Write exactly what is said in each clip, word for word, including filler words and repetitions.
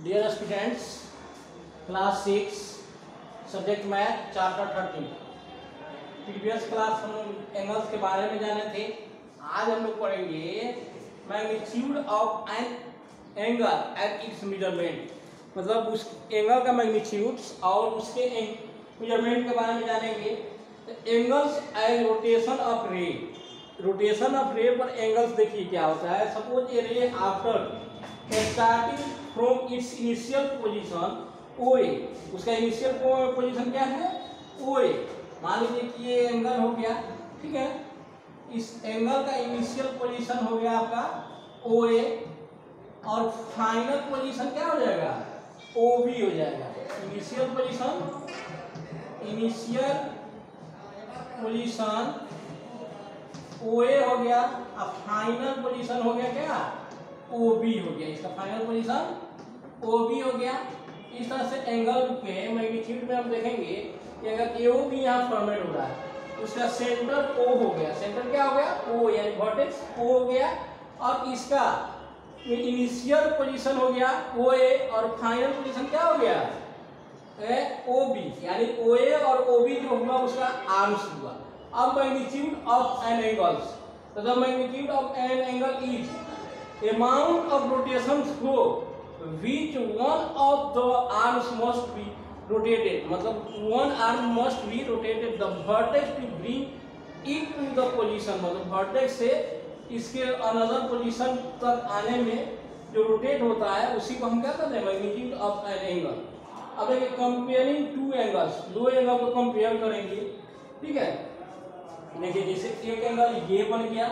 Dear students, class six subject math chapter thirteen. Previous class हम लोग angles के बारे में जाने थे। आज हम लोग पढ़ेंगे magnitude of an angle at its measurement, मतलब उस एंगल का मैग्नीट्यूड और उसके मेजरमेंट के बारे में जानेंगे। तो angles and rotation of ray, rotation of ray पर एंगल्स देखिए क्या होता है। Suppose a ray after starting from its initial position O A, उसका इनिशियल पोजीशन क्या है ओ ए। मान लीजिए कि ये एंगल हो गया, ठीक है। इस एंगल का इनिशियल पोजीशन हो गया आपका ओ ए और फाइनल पोजीशन क्या हो जाएगा ओ बी हो जाएगा। Initial position initial position O A हो गया और फाइनल पोजीशन हो गया क्या ओ बी हो गया। इसका फाइनल पोजीशन ओ बी हो गया। इस तरह से एंगल के मैग्नीट्यूड में हम देखेंगे कि अगर ए ओ बी यहाँ फॉर्मेट हो रहा है, उसका सेंटर ओ हो गया। सेंटर क्या हो गया ओ, यानी वर्टेक्स ओ हो गया और इसका इनिशियल पोजीशन हो गया ओ ए और फाइनल पोजीशन क्या हो गया ओ बी, यानी ओ ए और ओ बी जो हुआ उसका आर्म्स हुआ। अब मैग्नीट्यूड ऑफ एन एंगल्स, तो the magnitude of an angle is amount of rotation flow which one of the arms must be rotated, मतलब one arm must be rotated the vertex to bring it to the position, मतलब vertex से इसके another position तक आने में जो rotate होता है उसी को हम क्या कहते हैं मैग्नीट्यूड ऑफ एन एंगल। अब देखिए कंपेयरिंग टू एंगल्स, दो एंगल को कंपेयर करेंगे, ठीक है। देखिए जैसे एक एंगल ये बन गया,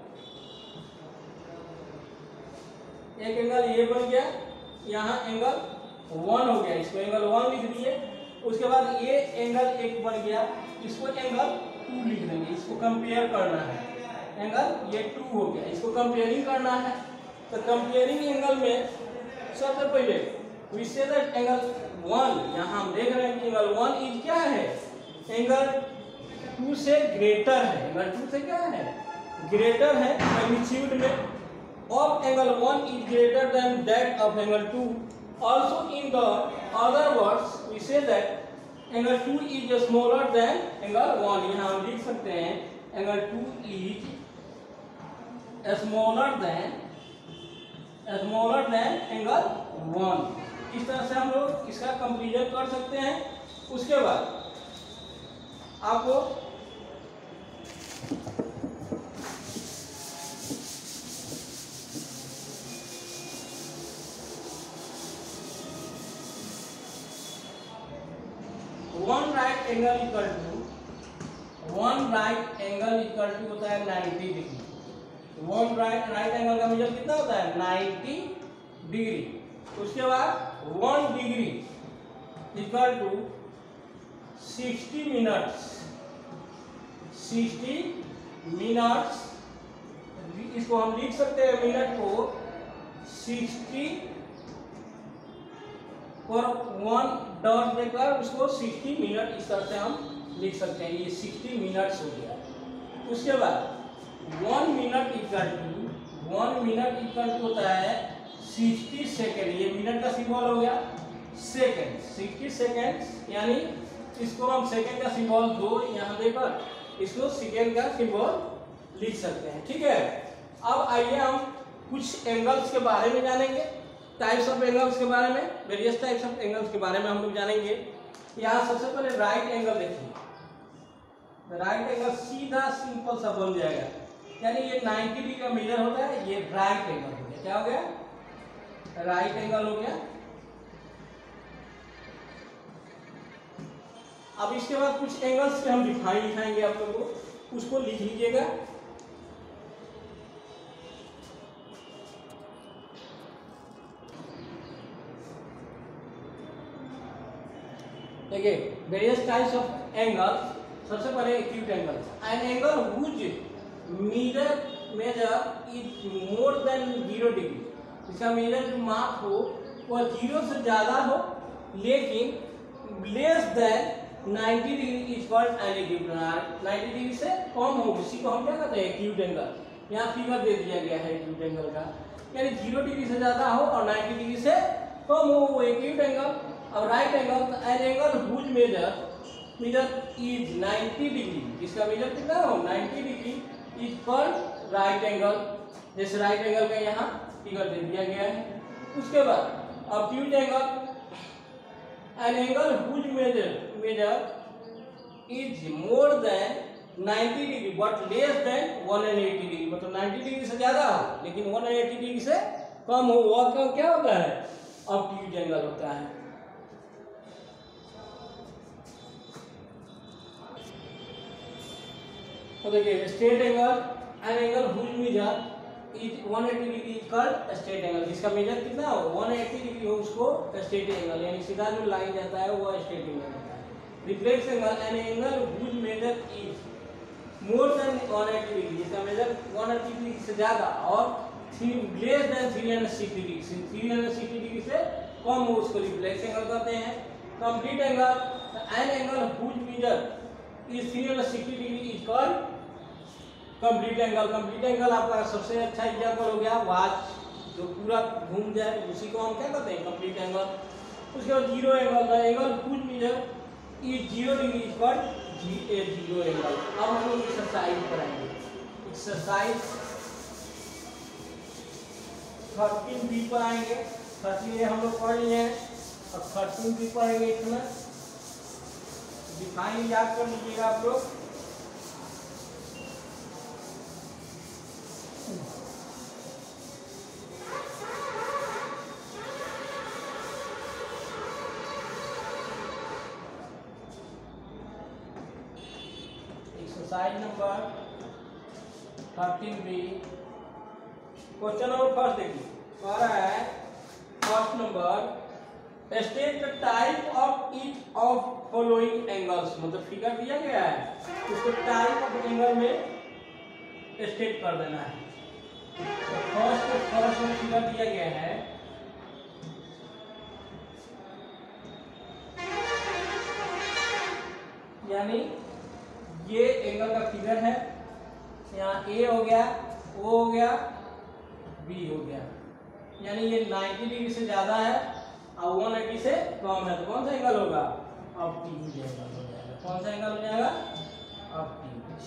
एक एंगल ये बन गया, यहाँ एंगल वन हो गया, इसको एंगल वन लिख दिए। उसके बाद ये एंगल एक बन गया, इसको एंगल टू लिख देंगे। इसको कंपेयर करना है, एंगल ये टू हो गया, इसको कंपेयरिंग करना है। तो कंपेयरिंग एंगल में सबसे पहले we say that angle one, यहाँ हम देख रहे हैं कि एंगल वन इज क्या है एंगल टू से ग्रेटर है। एंगल टू से क्या है ग्रेटर है मैग्नीट्यूड में। of angle one is greater than that of angle two. Also in the other words we say that angle two is smaller than angle one. यहाँ हम लिख सकते हैं angle two is smaller than smaller than angle one. इस तरह से हम लोग इसका कंपैरिजन कर सकते हैं। उसके बाद आपको one right angle equal to one right angle equal to होता है ninety degree. One right right angle का मेजर कितना होता है नाइन्टी डिग्री। उसके बाद one degree equal to sixty minutes sixty minutes इसको हम लिख सकते हैं मिनट को सिक्सटी और वन डॉट देकर उसको सिक्सटी मिनट इस तरह से हम लिख सकते हैं। ये सिक्सटी मिनट्स हो गया। उसके बाद one minute equal to one minute equal to होता है सिक्सटी सेकेंड। ये मिनट का सिंबल हो गया सेकेंड, सिक्सटी सेकेंड, यानी इसको हम सेकेंड का सिंबल दो यहाँ देकर इसको सेकेंड का सिंबल लिख सकते हैं, ठीक है। अब आइए हम कुछ एंगल्स के बारे में जानेंगे, टाइप्स ऑफ एंगल्स के बारे में, वेरियस टाइप्स ऑफ एंगल्स के बारे में हम लोग जानेंगे। यहाँ सबसे पहले राइट एंगल देखिए। राइट एंगल सीधा सिंपल सा बन जाएगा, यानी ये नाइन्टी डिग्री का मेजर होता है। ये राइट एंगल हो गया, क्या हो गया राइट एंगल हो गया। अब इसके बाद कुछ एंगल्स पे हम डिफाइन दिखाएंगे आप लोगों को, उसको लिख लीजिएगा। देखिए वेरियस टाइप्स ऑफ एंगल। सबसे पहले acute angle, an angle whose measure measure is more than zero degree. इसका मेजर जो माप हो वह जीरो से ज़्यादा हो लेकिन less than ninety degree is called an acute. Ninety degree से कम हो उसी को हम क्या कहते हैं एक्यूट एंगल। यहाँ फिगर दे दिया गया है एक्यूट एंगल का, यानी जीरो डिग्री से ज़्यादा हो और नाइन्टी डिग्री से कम हो वो एक्यूट एंगल। अब right angle, an angle whose measure measure is ninety degree, इसका मेजर कितना हो ninety degree is called right angle. जैसे राइट एंगल का यहाँ फिगर दे दिया गया है। उसके बाद obtuse angle, an angle whose measure measure is more than ninety degree but less than one eighty degree, मतलब नाइंटी डिग्री से ज्यादा हो लेकिन वन एटी डिग्री से कम हो, वह क्या क्या होता है ऑब्ट्यूज एंगल होता है। तो देखिए straight angle, an angle whose measure is one eighty degree is called straight angle, जिसका मेजर कितना हो वन एटी डिग्री हो उसको स्ट्रेट एंगल, यानी सीधा जो लाइन जाता है वो स्ट्रेट एंगल होता है। Reflex angle, an angle whose measure is more than one eighty degree, इसका मेजर वन एटी डिग्री से ज्यादा और less than three hundred sixty degree, three hundred sixty degree से कम हो उसको रिफ्लेक्स एंगल कहते हैं। Complete angle, an angle whose measure is three hundred sixty degree is called complete angle. Complete angle आपका सबसे अच्छा एग्जांपल हो गया वॉच, जो पूरा घूम जाए उसी को हम क्या कहते हैं कंप्लीट एंगल। उसके बाद zero angle, the angle whose measure is zero degree is called जी ए जीरो एंगल। अब हम लोग एक्सरसाइज कराएंगे। एक्सरसाइज थर्टीन बी पर आएंगे। थर्टीन ए हम लोग पढ़ लिए हैं, अब थर्टीन बी पढ़ेंगे। इतना डिफाइन याद कर लीजिएगा आप लोग। Exercise number thirteen B, question number first देखिए, कह रहा है first number state the type of each of following angles, मतलब फिगर दिया गया है उसको टाइप ऑफ एंगल में स्टेट कर देना है। तो फर्स्ट फर्स्ट में फिगर दिया गया है, यानी ये एंगल का फिगर है, यहाँ ए हो गया, ओ हो गया, बी हो गया, यानी ये नाइंटी डिग्री से ज्यादा है और वन एटी से कम है, तो कौन सा एंगल होगा ऑब्ट्यूज एंगल हो जाएगा। कौन सा एंगल हो जाएगा ऑब्ट्यूज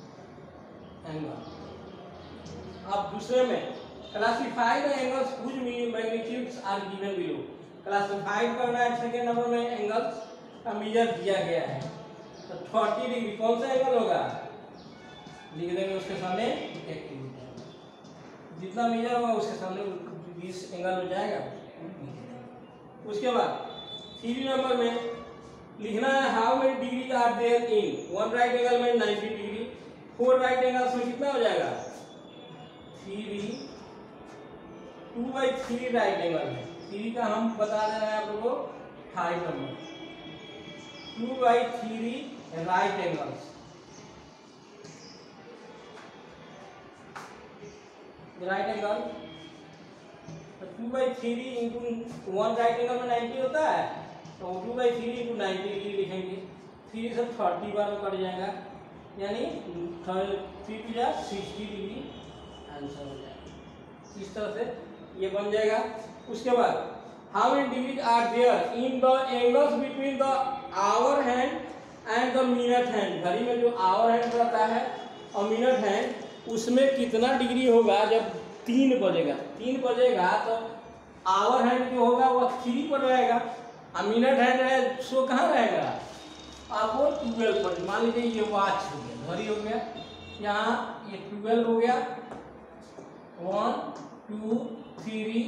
एंगल। अब दूसरे में classify the angles whose magnitudes are given below, classify करना है सेकंड नंबर में एंगल्स का मेजर दिया गया है। तो थर्टी डिग्री कौन सा एंगल होगा, लिख देंगे उसके सामने एक्टिव, जितना मेजर होगा उसके सामने बीस एंगल हो जाएगा। उसके बाद थ्री नंबर में लिखना है how many degree are there in one right angle में ninety degree, four right angles में कितना हो जाएगा three, two by three right angle है, थ्री का हम बता दे रहे हैं आप लोगों को five number, two by three right angles, right angle तो two by three into one right angle में नाइंटी होता है, तो two by three into ninety degree लिखेंगे, थ्री से थर्टी बार में कट जाएगा, यानी थ्री टू जा सिक्सटी डिग्री आंसर हो जाएगा। इस तरह से ये बन जाएगा। उसके बाद how many degree are there in the angles between the hour hand and the minute hand, घड़ी में जो आवर हैंड रहता है और मिनट हैंड उसमें कितना डिग्री होगा जब तीन बजेगा, तीन बजेगा तो आवर हैंड जो होगा वो थ्री पर रहेगा और मिनट हैंड है सो कहाँ रहेगा आपको ट्वेल्व पर। मान लीजिए ये वॉच हो गया, घड़ी हो गया, यहाँ ये ट्वेल्व हो गया, one two three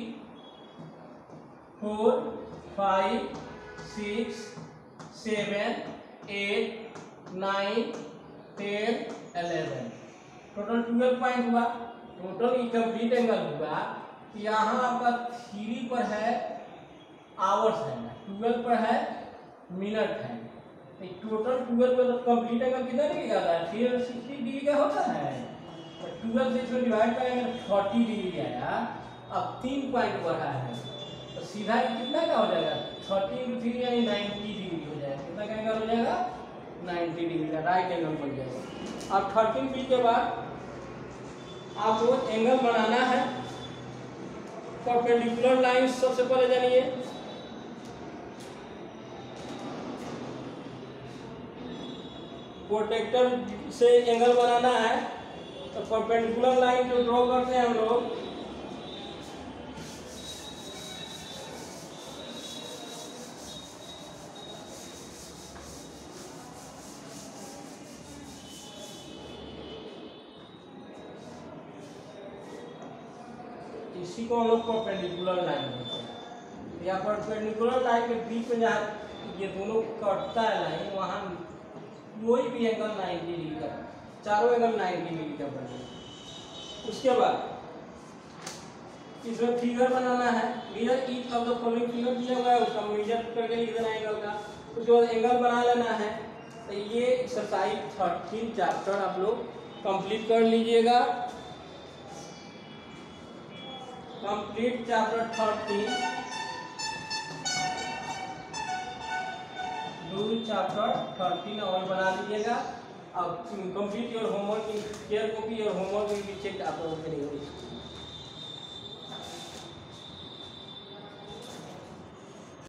four five six seven eight nine ten eleven, total twelve point हुआ। टोटल कंप्लीट एंगल हुआ, यहाँ आपका थ्री पर है आवर्स है, ट्वेल्व पर है मिनट है, टोटल ट्वेल्व पर कंप्लीट एंगल कितना डिग्री का आता है थ्री हंड्रेड सिक्सटी डिग्री का होता है, ट्वेल्व से इसमें डिवाइड करेंगे थर्टी डिग्री आया। अब तीन पॉइंट बढ़ा है तो सीधा कितना का हो जाएगा थर्टी इंटू थ्री यानी नाइन्टी डिग्री हो जाएगा। कितना का एंगल हो जाएगा नाइन्टी डिग्री का राइट एंगल बन जाएगा। अब थर्टीन बी के बाद आपको एंगल बनाना है परपेंडिकुलर लाइन सबसे पहले जानिए। प्रोटेक्टर से एंगल बनाना है तो परपेंडिकुलर लाइन जो ड्रॉ करते हैं हम लोग, इसी को हम लोग परपेंडिकुलर लाइन बोलते हैं। या परपेंडिकुलर लाइन के बीच में जहाँ ये दोनों कटता है लाइन, वहाँ कोई भी एंगल नाइन्टी डिग्री का, चारों एंगल नाइन्टी डिग्री का बनेगा। उसके बाद इसमें फिगर बनाना है। Mirror each of the following figure दिया हुआ है, उसका मेजर करके लिख देना एंगल का। उसके बाद एंगल बना लेना है। तो ये एक्सरसाइज थर्टीन चैप्टर आप लोग कंप्लीट कर लीजिएगा। Complete chapter thirteen, do chapter thirteen और बना लीजिएगा। अब complete your homework in care copy, your homework will be checked after opening.